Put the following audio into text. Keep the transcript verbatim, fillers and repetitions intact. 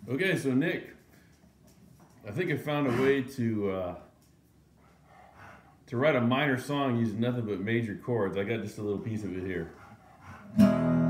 Okay, so Nick, I think I found a way to uh, to write a minor song using nothing but major chords. I got just a little piece of it here.